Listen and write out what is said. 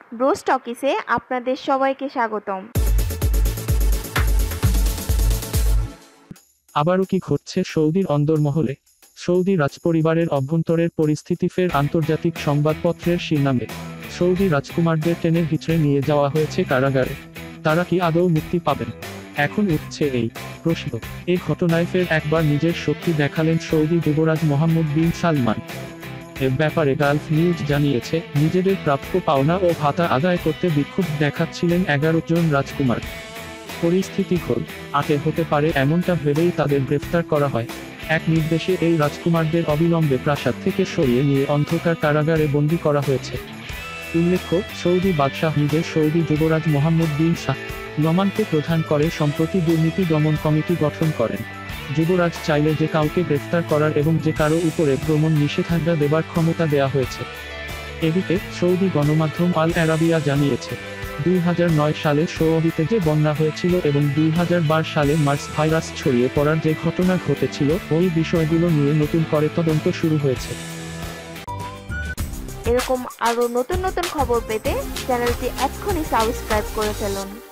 Bros টকিসে আপনাদের সবাইকে স্বাগতম। আবারও কি ঘটছে সৌদির অন্দরমহলে? সৌদি রাজপরিবারের অভ্যন্তরের পরিস্থিতি ফের আন্তর্জাতিক সংবাদপত্রের শিরোনামে। সৌদি রাজকুমারদের টেনে হিচড়ে নিয়ে যাওয়া হয়েছে কারাগারে। তারা কি আদৌ মুক্তি পাবেন? এখন উঠছে এই প্রশ্ন। এই ঘটনায় ফের একবার নিজের শক্তি দেখালেন সৌদি যুবরাজ মোহাম্মদ বিন সালমান। এ ব্যাপারে গালফ নিউজ জানিয়েছে, নিজেদের প্রাপ্য পাওনা ও ভাতা আদায় করতে বিক্ষোভ দেখাচ্ছিলেন 11 জন রাজকুমার। পরিস্থিতি ঘোর আটে হতে পারে এমনটা ভেবেই তাদের গ্রেফতার করা হয়। এক নির্দেশে এই রাজকুমারদের অবিলম্বে প্রাসাদ থেকে সরিয়ে নিয়ে অন্ধকার কারাগারে বন্দী করা হয়েছে। উল্লেখ্য, সৌদি বাদশাহ নিজের সৌদি যুবরাজ মোহাম্মদ বিন সালমানকে প্রধান করে সম্প্রতি দুর্নীতি দমন কমিটি গঠন করেন। যুবরাজ চাইলে যে কাউকে গ্রেফতার করার এবং যে কারো উপরে ভ্রমণ নিষেধাজ্ঞা দেবার ক্ষমতা দেয়া হয়েছে। এদিকে সৌদি গণমাধ্যম আল আরাবিয়া জানিয়েছে, 2009 সালে সৌদিতে যে বন্যা হয়েছিল এবং 2012 সালে মার্স ভাইরাস ছড়িয়ে পড়ার যে ঘটনা ঘটেছিল, ওই বিষয়গুলো নিয়ে নতুন করে তদন্ত শুরু হয়েছে। এরকম আরো নতুন নতুন খবর পেতে চ্যানেলটি এক্ষুনি সাবস্ক্রাইব করে ফেলুন।